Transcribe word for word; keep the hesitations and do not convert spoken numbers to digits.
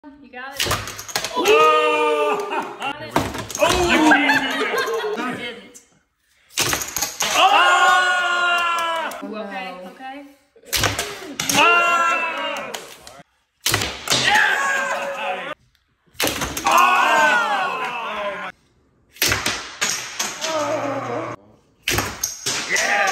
You got it. Oh! Got it. Oh! You didn't. Oh! You okay? Okay? Oh! Yeah! Oh! Oh! Yeah!